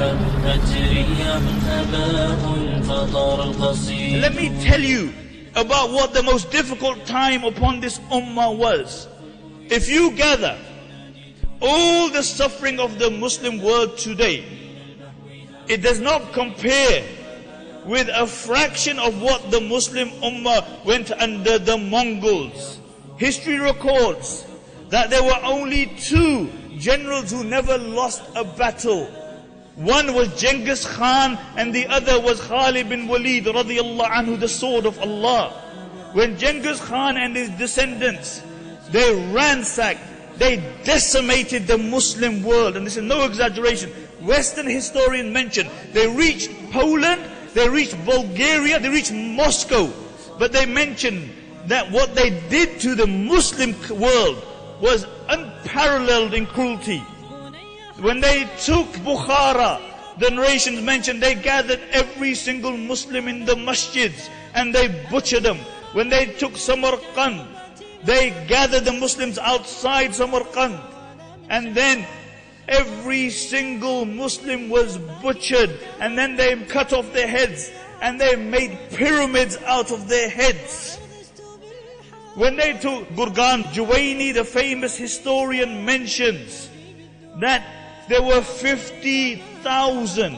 Let me tell you about what the most difficult time upon this ummah was. If you gather all the suffering of the Muslim world today, it does not compare with a fraction of what the Muslim ummah went under the Mongols. History records that there were only two generals who never lost a battle. One was Genghis Khan and the other was Khalid bin Walid radiyallahu anhu, the sword of Allah. When Genghis Khan and his descendants, they ransacked, they decimated the Muslim world, and this is no exaggeration. Western historians mention they reached Poland, they reached Bulgaria, they reached Moscow, but they mention that what they did to the Muslim world was unparalleled in cruelty. When they took Bukhara, the narrations mention they gathered every single Muslim in the masjids and they butchered them. When they took Samarkand, they gathered the Muslims outside Samarkand, and then every single Muslim was butchered, and then they cut off their heads and they made pyramids out of their heads. When they took Gurgan, Juwaini, the famous historian, mentions that there were 50,000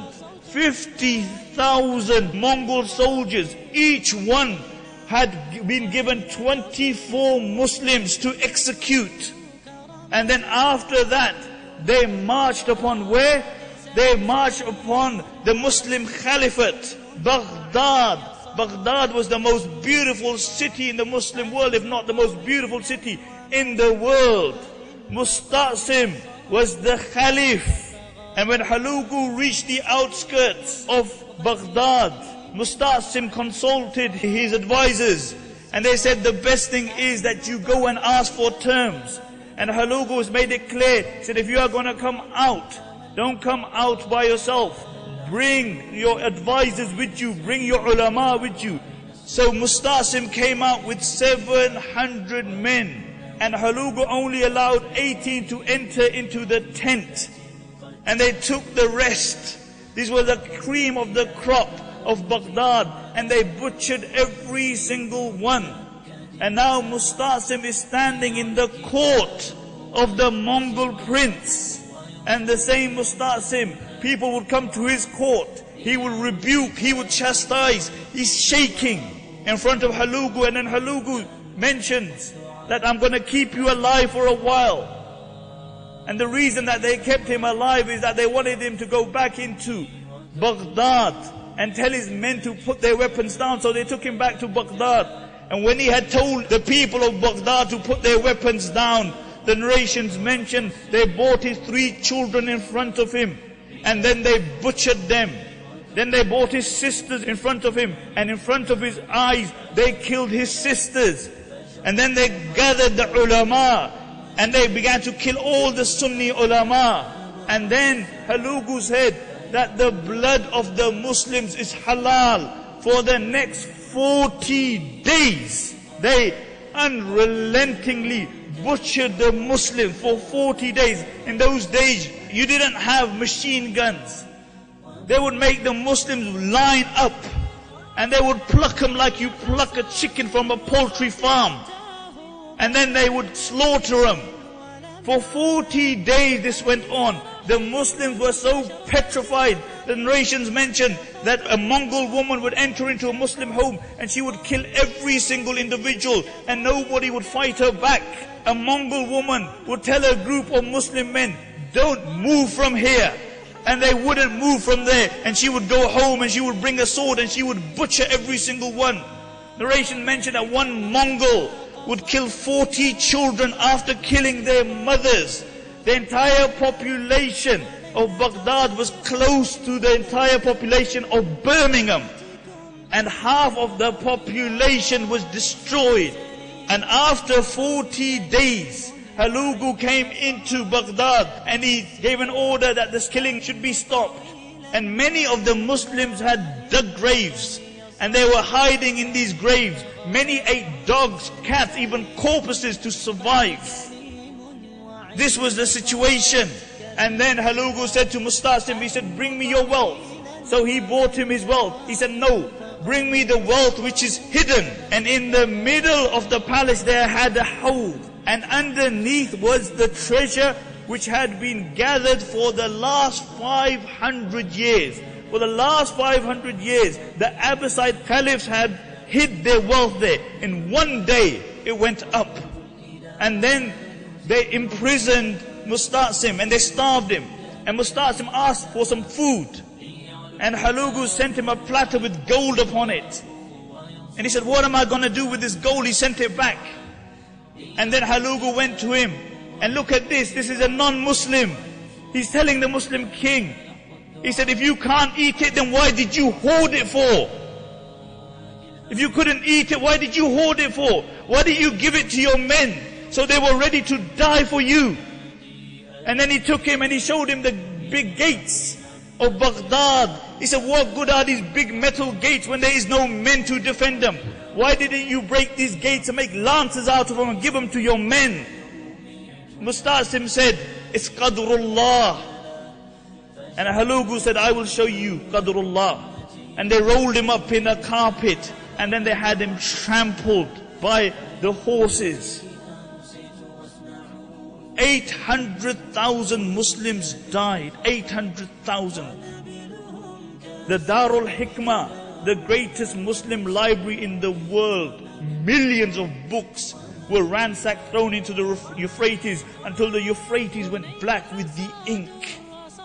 Mongol soldiers. Each one had been given 24 Muslims to execute. And then after that, they marched upon where? They marched upon the Muslim Caliphate, Baghdad. Baghdad was the most beautiful city in the Muslim world, if not the most beautiful city in the world. Musta'sim was the Caliph. And when Hulagu reached the outskirts of Baghdad, Musta'sim consulted his advisors, and they said the best thing is that you go and ask for terms. And Hulagu has made it clear, he said, if you are going to come out, don't come out by yourself. Bring your advisors with you, bring your ulama with you. So Musta'sim came out with 700 men, and Hulagu only allowed 18 to enter into the tent. And they took the rest. These were the cream of the crop of Baghdad, and they butchered every single one. And now Musta'sim is standing in the court of the Mongol prince. And the same Musta'sim, people would come to his court, he would rebuke, he would chastise, he's shaking in front of Hulagu. And then Hulagu mentions that I'm going to keep you alive for a while. And the reason that they kept him alive is that they wanted him to go back into Baghdad and tell his men to put their weapons down. So they took him back to Baghdad. And when he had told the people of Baghdad to put their weapons down, the narrations mention they brought his 3 children in front of him, and then they butchered them. Then they brought his sisters in front of him, and in front of his eyes they killed his sisters. And then they gathered the ulama, and they began to kill all the Sunni ulama. And then Hulagu said that the blood of the Muslims is halal. For the next 40 days, they unrelentingly butchered the Muslims for 40 days. In those days, you didn't have machine guns. They would make the Muslims line up, and they would pluck them like you pluck a chicken from a poultry farm. And then they would slaughter them. For 40 days this went on. The Muslims were so petrified. The narrations mention that a Mongol woman would enter into a Muslim home and she would kill every single individual, and nobody would fight her back. A Mongol woman would tell a group of Muslim men, don't move from here. And they wouldn't move from there. And she would go home and she would bring a sword and she would butcher every single one. Narration mentioned that one Mongol would kill 40 children after killing their mothers. The entire population of Baghdad was close to the entire population of Birmingham. And half of the population was destroyed. And after 40 days, Hulagu came into Baghdad and he gave an order that this killing should be stopped. And many of the Muslims had dug graves, and they were hiding in these graves. Many ate dogs, cats, even corpses to survive. This was the situation. And then Hulagu said to Musta'sim, he said, bring me your wealth. So he brought him his wealth. He said, no, bring me the wealth which is hidden. And in the middle of the palace there had a hawd. And underneath was the treasure which had been gathered for the last 500 years. For the last 500 years, the Abbasid caliphs had hid their wealth there. In one day, it went up. And then they imprisoned Musta'sim and they starved him. And Musta'sim asked for some food. And Hulagu sent him a platter with gold upon it. And he said, what am I going to do with this gold? He sent it back. And then Hulagu went to him. And look at this. This is a non-Muslim. He's telling the Muslim king. He said, if you can't eat it, then why did you hoard it for? If you couldn't eat it, why did you hoard it for? Why did you give it to your men? So they were ready to die for you. And then he took him and he showed him the big gates of Baghdad. He said, what good are these big metal gates when there is no men to defend them? Why didn't you break these gates and make lances out of them and give them to your men? Musta'sim said, it's Qadrullah. And Hulagu said, I will show you Qadrullah. And they rolled him up in a carpet. And then they had him trampled by the horses. 800,000 Muslims died. 800,000. The Darul Hikmah, the greatest Muslim library in the world. Millions of books were ransacked, thrown into the Euphrates until the Euphrates went black with the ink.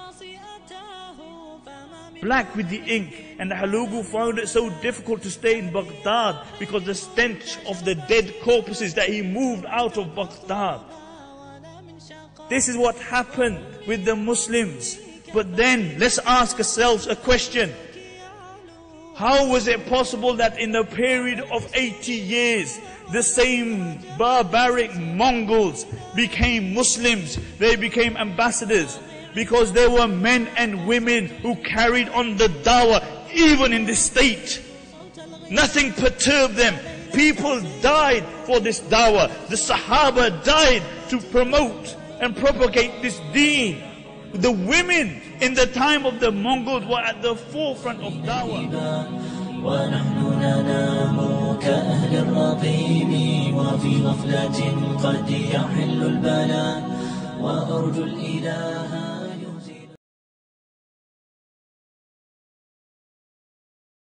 Black with the ink. And Hulagu found it so difficult to stay in Baghdad because the stench of the dead corpses that he moved out of Baghdad. This is what happened with the Muslims. But then let's ask ourselves a question. How was it possible that in a period of 80 years, the same barbaric Mongols became Muslims? They became ambassadors. Because there were men and women who carried on the dawah even in this state. Nothing perturbed them. People died for this dawah. The Sahaba died to promote and propagate this deen. The women in the time of the Mongols were at the forefront of dawah. ونحن ننام كأهل الرقيم وفي غفلة قد يحل البلاء وأرجو الإله